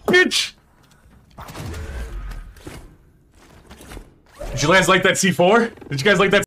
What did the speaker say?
bitch! Did you guys like that C4? Did you guys like that?